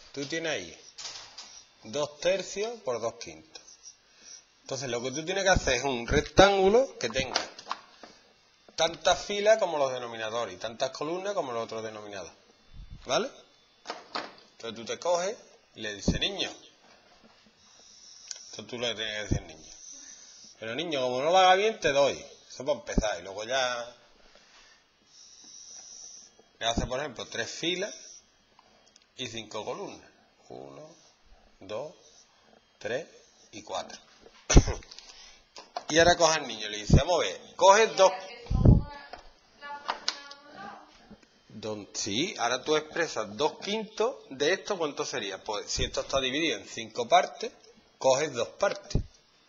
Tú tienes ahí 2/3 por 2/5. Entonces lo que tú tienes que hacer es un rectángulo que tenga tantas filas como los denominadores y tantas columnas como los otros denominadores. ¿Vale? Entonces tú te coges y le dices, niño. Entonces tú le tienes que decir, niño. Pero niño, como no lo haga bien, te doy. Eso para empezar. Y luego ya le hace, por ejemplo, 3 filas y 5 columnas. 1, 2, 3 y 4. Y ahora coge al niño y le dice, vamos a ver, coge dos. Sí, ahora tú expresas 2/5 de esto, ¿cuánto sería? Pues si esto está dividido en 5 partes, coges 2 partes.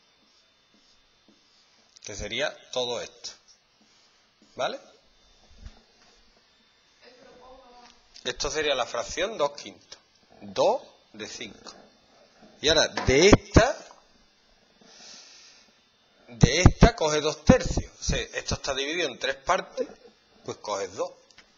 Que sería todo esto. ¿Vale? Esto sería la fracción 2/5. 2 de 5. Y ahora de esta coge 2/3. O sea, esto está dividido en 3 partes, pues coges 2.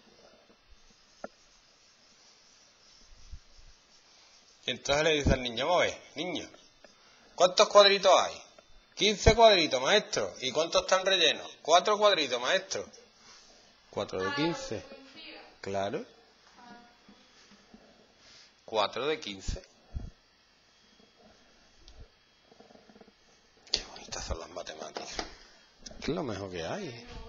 Y entonces le dice al niño, vamos a ver, niño, ¿cuántos cuadritos hay? 15 cuadritos, maestro. ¿Y cuántos están rellenos? 4 cuadritos, maestro. 4 de 15. Claro. 4 de 15. Qué bonitas son las matemáticas. Es lo mejor que hay.